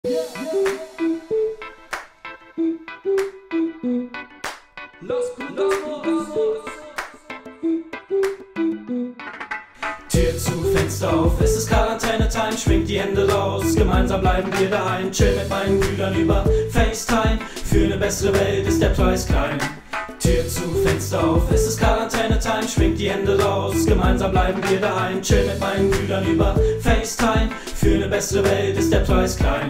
Los Brudamos. Tür zu, Fenster auf, es ist Quarantäne-Time, schwingt die Hände raus, gemeinsam bleiben wir daheim, chill mit meinen Brüdern über FaceTime, für eine bessere Welt ist der Preis klein. Tür zu, Fenster auf, es ist Quarantäne-Time, schwingt die Hände raus, gemeinsam bleiben wir daheim, chill mit meinen Brüdern über FaceTime, für eine bessere Welt ist der Preis klein.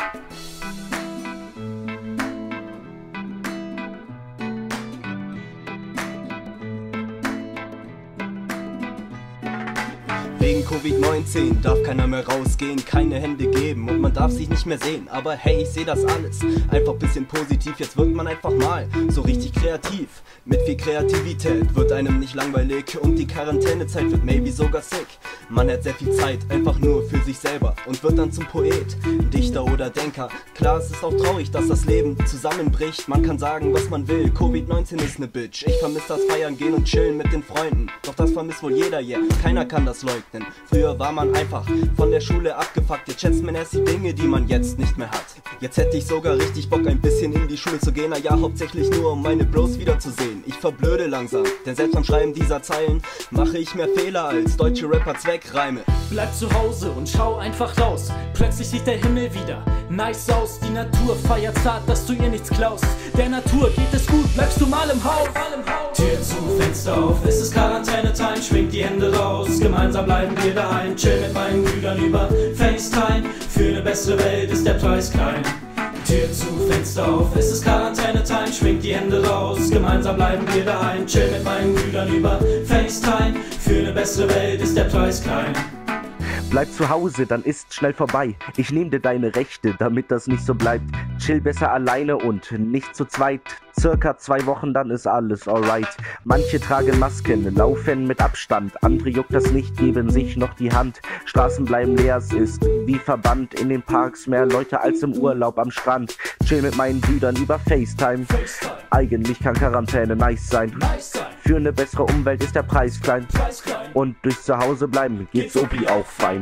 Wegen Covid-19 darf keiner mehr rausgehen, keine Hände geben und man darf sich nicht mehr sehen. Aber hey, ich seh das alles einfach bisschen positiv, jetzt wird man einfach mal so richtig kreativ. Mit viel Kreativität wird einem nicht langweilig und die Quarantänezeit wird maybe sogar sick. Man hat sehr viel Zeit, einfach nur für sich selber und wird dann zum Poet, Dichter oder Denker. Klar, es ist auch traurig, dass das Leben zusammenbricht. Man kann sagen, was man will, Covid-19 ist ne Bitch. Ich vermiss das Feiern gehen und chillen mit den Freunden, doch das vermisst wohl jeder, yeah, keiner kann das leugnen. Früher war man einfach von der Schule abgefuckt, jetzt schätzt man erst die Dinge, die man jetzt nicht mehr hat. Jetzt hätte ich sogar richtig Bock, ein bisschen in die Schule zu gehen, na ja, hauptsächlich nur, um meine Bros wiederzusehen. Ich verblöde langsam, denn selbst beim Schreiben dieser Zeilen mache ich mehr Fehler als deutsche Rapper Zweckreime. Bleib zu Hause und schau einfach raus, plötzlich sieht der Himmel wieder nice aus. Die Natur feiert zart, dass du ihr nichts klaust. Der Natur geht es gut, bleibst du mal im Haus. Tür zu, Fenster auf, es ist Quarantäne-Time, schwingt die Hände raus, gemeinsam bleiben wir daheim, chill mit meinen Brüdern über FaceTime, für eine bessere Welt ist der Preis klein. Tür zu, Fenster auf, es ist Quarantäne-Time, schwingt die Hände raus, gemeinsam bleiben wir daheim, chill mit meinen Brüdern über FaceTime, für eine bessere Welt ist der Preis klein. Bleib zu Hause, dann ist schnell vorbei. Ich nehm dir deine Rechte, damit das nicht so bleibt. Chill besser alleine und nicht zu zweit. Circa 2 Wochen, dann ist alles alright. Manche tragen Masken, laufen mit Abstand. Andere juckt das nicht, geben sich noch die Hand. Straßen bleiben leer, es ist wie verbannt. In den Parks mehr Leute als im Urlaub am Strand. Chill mit meinen Brüdern über FaceTime. Eigentlich kann Quarantäne nice sein. Für eine bessere Umwelt ist der Preis klein. Und durch Zuhause bleiben geht's Opi auch fein.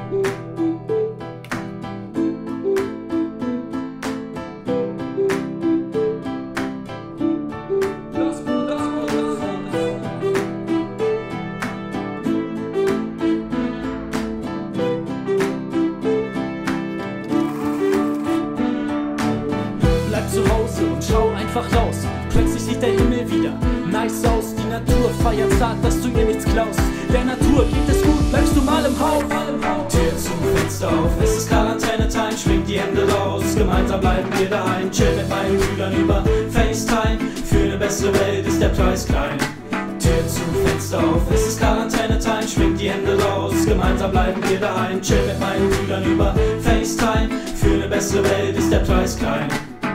Bleib zu Hause und schau einfach raus, plötzlich sieht der Himmel wieder nice aus. Die Natur feiert zart, dass du ihr nichts klaust. Der Natur geht es gut, bleibst du mal im Haus. Tür zu, Fenster auf, es ist Quarantäne-Time, schwingt die Hände raus, gemeinsam bleiben wir daheim, chill mit meinen Brüdern über FaceTime, für eine bessere Welt ist der Preis klein. Tür zu, Fenster auf, es ist Quarantäne-Time, schwingt die Hände raus, gemeinsam bleiben wir daheim, chill mit meinen Brüdern über FaceTime, für eine bessere Welt ist der Preis klein.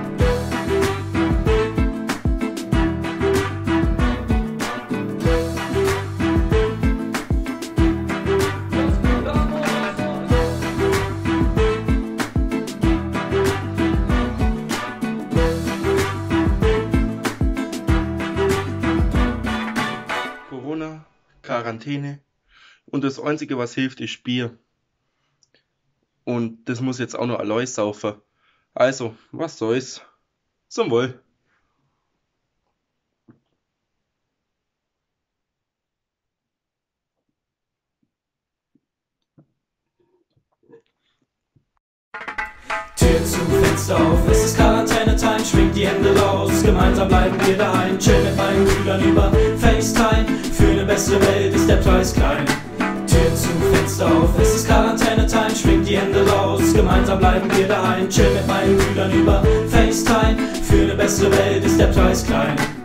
Corona, Quarantäne und das Einzige, was hilft, ist Bier. Und das muss jetzt auch noch Alois saufen. Also, was soll's? Zum Wohl. Tür zu, Fenster auf, es ist Quarantäne-Time, schwingt die Hände raus, gemeinsam bleiben wir daheim, chill mit meinen Brüdern über FaceTime, für eine bessere Welt ist der Preis klein. Tür zu, Fenster auf, es ist Quarantäne-Time, schwingt die Hände raus, gemeinsam bleiben wir daheim, chill mit meinen Brüdern über FaceTime, für eine bessere Welt ist der Preis klein.